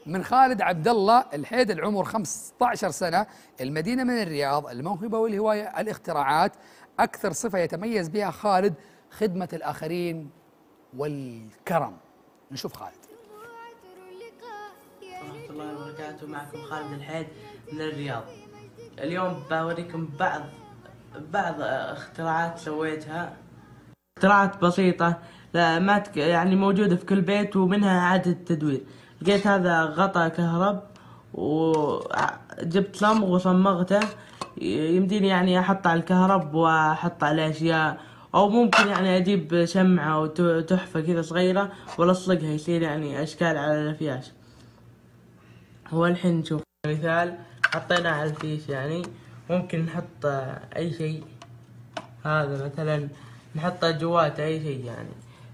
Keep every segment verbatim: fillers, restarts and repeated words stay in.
من خالد عبد الله الحيد، العمر خمسة عشر سنة، المدينة من الرياض، الموهبة والهواية الاختراعات، أكثر صفة يتميز بها خالد خدمة الآخرين والكرم. نشوف خالد. ورحمة الله وبركاته، معكم خالد الحيد من الرياض. اليوم بوريكم بعض بعض اختراعات سويتها، اختراعات بسيطة لا ما تك... يعني موجودة في كل بيت ومنها إعادة التدوير. لقيت هذا غطاء كهرب وجبت صمغ وصمغته، يمديني يعني أحط على الكهرب وأحط على أشياء، أو ممكن يعني أجيب شمعة وتحفة كذا صغيرة ولصقها يصير يعني أشكال على الأفياش. هو الحين نشوف مثال حطينا على الفيش، يعني ممكن نحط أي شيء، هذا مثلا نحطه جواته أي شيء يعني.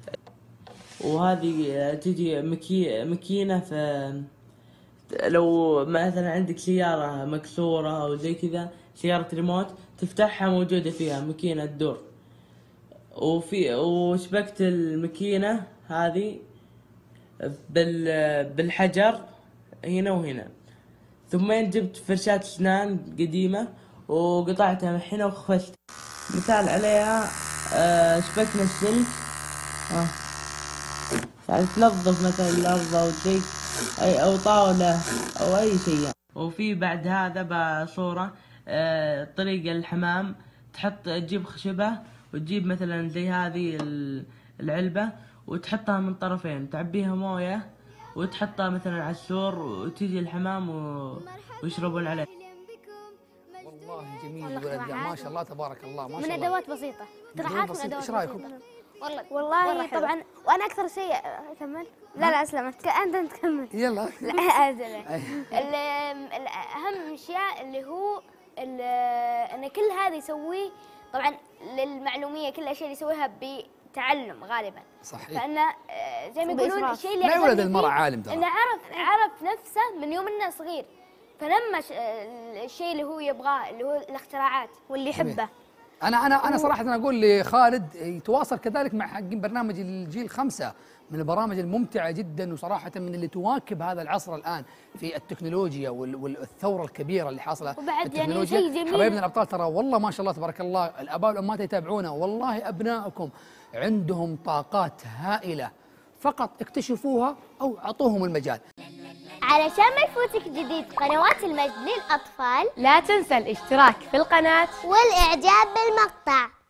وهذه تجي مكي... مكينة، في لو مثلا عندك سيارة مكسورة أو زي كذا، سيارة ريموت تفتحها موجودة فيها مكينة تدور. وفي وشبكت المكينة هذه بال... بالحجر هنا وهنا، ثم جبت فرشاة اسنان قديمة وقطعتها من هنا وخفشت. مثال عليها آه شبكنا السلك، آه. يعني تنظف مثلا الأرض أو شيء أي أو طاولة أو أي شيء يعني. وفي بعد هذا بصورة آه طريقة الحمام، تحط تجيب خشبة وتجيب مثلا زي هذه العلبة وتحطها من طرفين، تعبيها موية وتحطها مثلا على السور وتيجي الحمام و... ويشربون عليه. والله جميل الولد، ما شاء الله تبارك الله، ما شاء الله. من ادوات بسيطه، اختراعات من ادوات. ايش رايكم؟ والله والله طبعا. وانا اكثر شيء اكمل. لا لا اسلمت، انت تكمل. يلا. لا اجل. اهم الاشياء اللي هو ان كل هذا يسويه طبعا للمعلوميه، كل الاشياء اللي يسويها بتعلم غالبا. صحيح. فانه زي ما يقولون الشيء اللي لا يولد المرء عالم ترى، انه عرف عرف نفسه من يوم انه صغير، فلما الشيء اللي هو يبغاه اللي هو الاختراعات واللي يحبه. انا انا انا صراحه أنا اقول لخالد يتواصل كذلك مع حقين برنامج الجيل خمسة، من البرامج الممتعه جدا، وصراحه من اللي تواكب هذا العصر الان في التكنولوجيا والثوره الكبيره اللي حاصله وبعد في التكنولوجيا. يعني شيء جميل. حبايبنا الابطال ترى والله ما شاء الله تبارك الله، الاباء والامهات يتابعونا، والله ابنائكم عندهم طاقات هائله، فقط اكتشفوها او اعطوهم المجال. علشان ما يفوتك جديد قنوات المجد للأطفال، لا تنسى الاشتراك في القناة والإعجاب بالمقطع.